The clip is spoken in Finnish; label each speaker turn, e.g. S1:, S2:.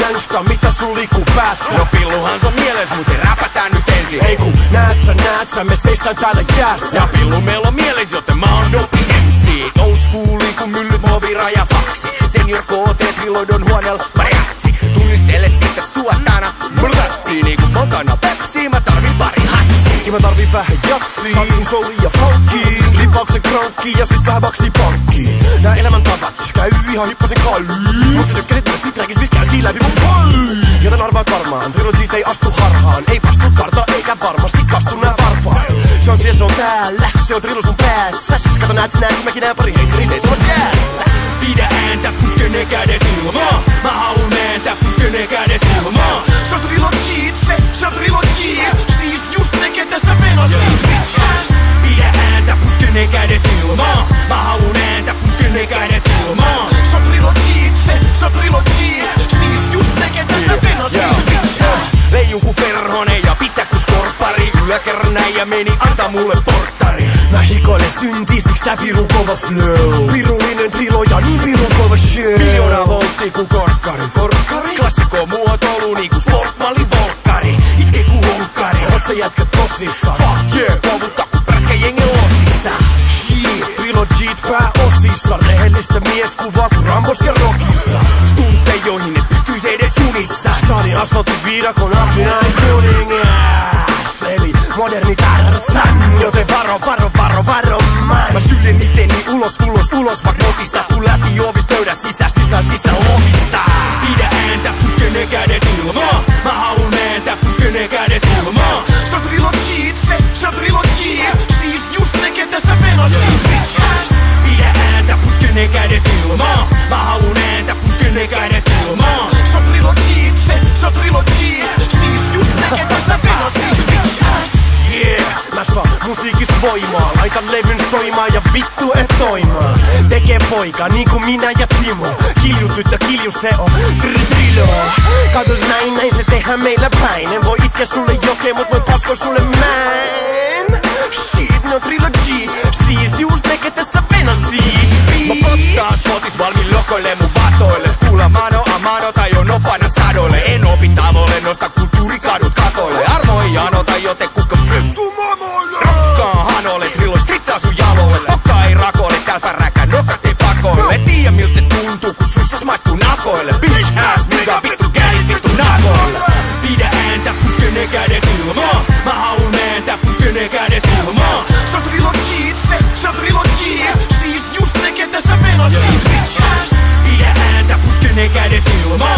S1: gangsta, mitä sun liikkuu päässä?
S2: No pilluhan se on mieles, mut räpätään nyt ensin.
S1: Ei kun näet sä, me seistään täällä jäässä.
S2: Ja pillu meillä on mieles, joten mä oon dopi MC. Old schooli kun myllyt movira ja faksi. Senior KT Trilogian huoneel mariachi. Tunnistele sitten suotana murratsi. Niinku montana Pepsi, mä tarvin pari hatsi.
S1: Ja mä tarvin vähän jatsi, satsin, souli ja funky. Lipauksen krankki ja sit vähän baksi pankki. Nää elämäntavat siis käy ihan hippasen kalliin. Mut sä tykkäsit myös sit räkis, mis käytiin läpi mun palli. Joten arvaat varmaan, Trilogiat ei astu harhaan. Ei pastu karta eikä varmasti kastu nää varpaat. Se on siellä, se on täällä, se on Trilo sun päässä. Siis kato näet mäkin nää pari heitteri seisomas jäässä.
S2: Pidä ääntä, puske ne kädet ilmaa. Mä haluun ääntä, puske ne kädet ilmaa.
S1: Se on Trilogiat, se on Trilogiat. Siis just ne, ketä sä menosit, bitches.
S2: Pidä ääntä, puske ne kädet ilmaa. Mä haluun ääntä, puske ne kädet ilmaa.
S1: Se on Trilogiat, se on Trilogiat. Siis just ne, ketä sä menosit, bitches.
S2: Leijun ku perhonen ja pistä ku skorppari. Yläkerran näijä meni, anta mulle porttari.
S1: Mä hikoilen synti, siks tää pirun kova flow. Pirullinen Trilogia, niin pirun kova show.
S2: Miljoona voltti ku korkkari. Klassikko muotoilu niinku sportmalli volkkari. Iske ku honkkari.
S1: Oot sä jätkä tosissas?
S2: Fuck yeah, luovuttaa ku pärkkä jengi losissa.
S1: Shit, Trilogiat pääosissa. Rehellistä mieskuvaa ku Rambos ja Rockissa.
S2: Stunteja joihin et pystyis edes unissa.
S1: Stani asfaltin viidakon ahminain kuningas. Eli moderni Tarzan. Joten varo man.
S2: Mä syljen iteni ulos vaak notista. Tuu läpi ovista, löydä sisä ovista. Pidä ääntä, puske ne kädet ilmaa. Mä haluun ääntä, puske ne kädet ilmaa.
S1: Se on Trilogiat, se on Trilogiat. Siis just ne, ketä sä menosit, bitches.
S2: Pidä ääntä, puske ne kädet ilmaa. Mä haluun ääntä, puske ne kädet ilmaa.
S1: Se on Trilogiat, se on Trilogiat. Siis just ne, ketä sä menosit, bitches. Yeah, mä saan musiikista voimaa. Laitan levyn soimaan ja vittu et toimaa. Tekee poika niinku minä ja Timo. Kilju tyttö, kilju se on Trilo. Katos näin se tehdään meillä päin. En voi itkeä sulle jokee, mut voin paskoa sulle man. Shit, no Trilogia. Siis just ne, ketä sä menosit.
S2: Mä pottaan spotis valmiin lokoille mun vatoille. Skuulla mano tai on opana sadoille. En opi tavoille, nosta kulttuurikadut katoille. Armo ei anota, joten kuka vittu mamoille. Rakkaan hanolle, Trilo strittaa sun jaloille. Pokka ei rakoille, täältä räkää nokat ei pakoille. Tiedä miltä se tuntuu, kun sussas maistuu nakoille. Bitch ass nigga, vittu kädet vittu nakoille. Pidä ääntä, puske ne kädet ilmaa. Mä haluun ääntä, puske ne kädet ilmaa.
S1: Se on Trilogiat, se on Trilogiat. Siis just ne, ketä sä menosit, bitches.
S2: Pidä ääntä, puske ne kädet ilmaa.